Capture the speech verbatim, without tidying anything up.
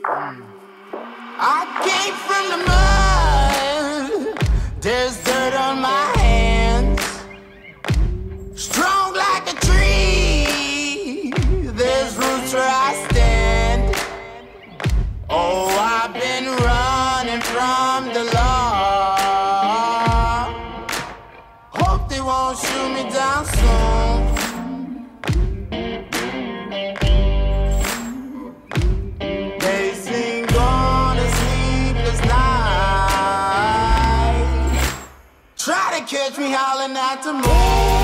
I came from the mud, there's dirt on my hands. Strong like a tree, there's roots where I stand. Oh, I've been running from the law. Hope they won't shoot me down soon. They sing on a sleepless night, try to catch me howling at the moon.